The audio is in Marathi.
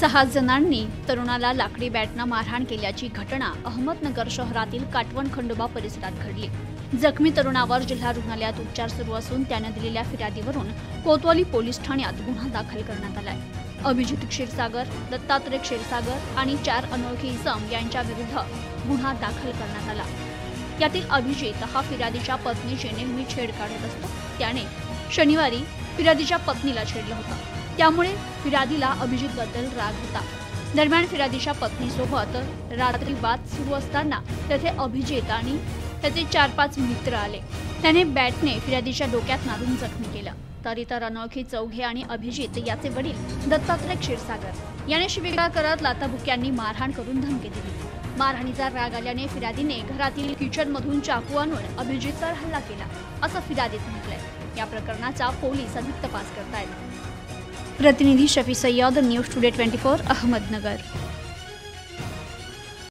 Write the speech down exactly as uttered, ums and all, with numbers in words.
सहा जणांनी तरुणाला लाकडी बॅटनं मारहाण केल्याची घटना अहमदनगर शहरातील काटवण खंडोबा परिसरात घडली। जखमी तरुणावर जिल्हा रुग्णालयात उपचार सुरू असून त्याने दिलेल्या फिर्यादीवरून कोतवाली पोलीस ठाण्यात गुन्हा दाखल करण्यात आलाय। अभिजित क्षीरसागर, दत्तात्रय क्षीरसागर आणि चार अनोळखी इसम यांच्या विरुद्ध गुन्हा दाखल करण्यात आला। यातील अभिजित हा फिर्यादीच्या पत्नीची नेहमी छेड काढत असतो। त्याने शनिवारी फिर्यादीच्या पत्नीला छेडलं होतं, त्यामुळे फिर्यादीला अभिजितबद्दल राग होता। दरम्यान फिर्यादीच्या पत्नीसोबत रात्री वाद सुरू असताना तेथे अभिजित आणि त्याचे चार पाच मित्र आले। त्याने बॅटने फिर्यादीच्या डोक्यात मारून जखमी केलं। तर इतर अनोळखी चौघे आणि अभिजित याचे वडील दत्तात्रय क्षीरसागर याने शिवीगाळ करत लाथाबुक्यांनी मारहाण करून धमकी दिली। मारहाणीचा राग आल्याने फिर्यादीने घरातील किचन मधून चाकू आणून अभिजितवर हल्ला केला, असं फिर्यादीत म्हटलंय। या प्रकरणाचा पोलीस अधिक तपास करतायत। प्रतिनिधी Shafi Sayyad, news today twenty four, Ahmednagar.